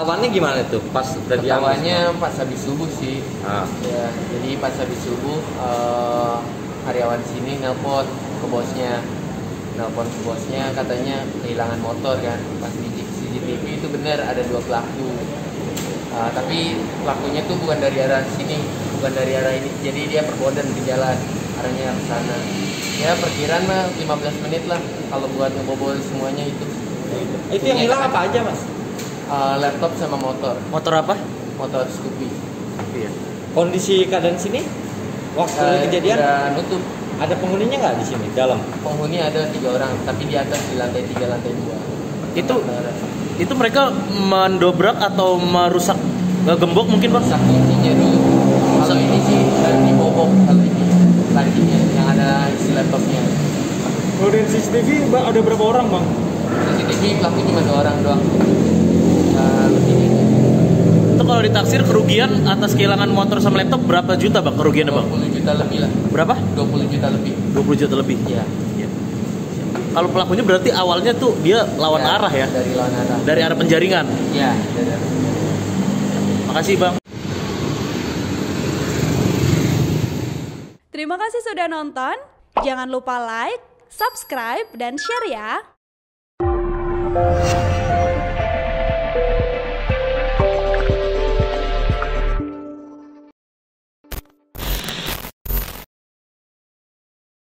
ketahuannya gimana tuh pas udah Ketahuannya pas habis subuh sih. Ya, jadi pas habis subuh karyawan sini nelpon ke bosnya. Katanya kehilangan motor kan. Pas di CCTV itu benar ada 2 pelaku. Tapi pelakunya tuh bukan dari arah sini, bukan dari arah ini. Jadi dia perboden di jalan, arahnya ke sana. Ya perkiraan mah 15 menit lah kalau buat ngebobol semuanya itu. Itu yang hilang apa aja, Mas? Laptop sama motor. Motor apa? Motor Scoopy. Iya. Kondisi keadaan sini waktu kejadian udah nutup. Ada penghuninya nggak di sini dalam? Penghuni ada 3 orang, tapi di atas di lantai 3, lantai 2. Itu mereka mendobrak atau merusak gembok mungkin, Bang? Rusak kuncinya dulu. Kalau ini sih dibobok, kalau ini lancinya yang ada isi laptopnya. Kalau dari CCTV ada berapa orang, Bang? CCTV pelaku cuma 2 orang doang. Lebih gitu. Itu kalau ditaksir kerugian atas kehilangan motor sama laptop berapa juta, Bang, kerugiannya, Bang? 20 juta lebih lah. Berapa? 20 juta lebih. 20 juta lebih. Iya. Kalau pelakunya berarti awalnya tuh dia lawan arah ya? Dari lawan arah. Dari arah penjaringan. Iya, dari arah penjaringan. Makasih, Bang. Terima kasih sudah nonton. Jangan lupa like, subscribe, dan share ya.